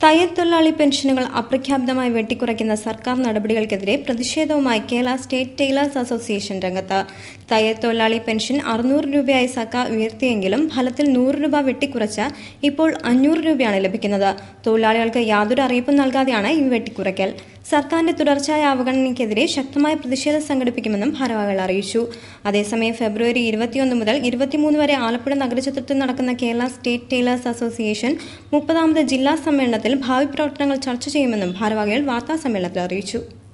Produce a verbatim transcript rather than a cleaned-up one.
തയ്യൽ പെൻഷനുകൾ അപ്രഖ്യാപിതമായി വെട്ടിക്കുറയ്ക്കുന്ന സർക്കാർ നടപടികൾക്കെതിരെ പ്രതിഷേധവുമായി കേരള സ്റ്റേറ്റ് ടൈലേഴ്സ് അസോസിയേഷൻ രംഗത്ത്. തയ്യൽ തൊഴിലാളി പെൻഷൻ അറുന്നൂറ് രൂപയായി സർക്കാർ ഉയർത്തിയെങ്കിലും ഫലത്തിൽ നൂറ് രൂപ വെട്ടിക്കുറച്ച് ഇപ്പോൾ അഞ്ഞൂറ് രൂപയാണ് ലഭിക്കുന്നത്. തൊഴിലാളികൾക്ക് യാതൊരു അറിയിപ്പും നൽകാതെയാണ് ഈ വെട്ടിക്കുറയ്ക്കൽ. സർക്കാരിന്റെ തുടർച്ചയായ അവഗണനയ്ക്കെതിരെ ശക്തമായ പ്രതിഷേധം സംഘടിപ്പിക്കുമെന്നും ഭാരവാഹികൾ അറിയിച്ചു. അതേസമയം ഫെബ്രുവരി ഇരുപത്തിയൊന്ന് മുതൽ ഇരുപത്തിമൂന്ന് വരെ ആലപ്പുഴ നഗരചിത്രത്തിൽ നടക്കുന്ന കേരള സ്റ്റേറ്റ് ടൈലേഴ്സ് അസോസിയേഷൻ മുപ്പതാമത് ജില്ലാ സമ്മേളനത്തിൽ ഭാവി പ്രവർത്തനങ്ങൾ ചർച്ച ചെയ്യുമെന്നും ഭാരവാഹികൾ വാർത്താസമ്മേളനത്തിൽ അറിയിച്ചു.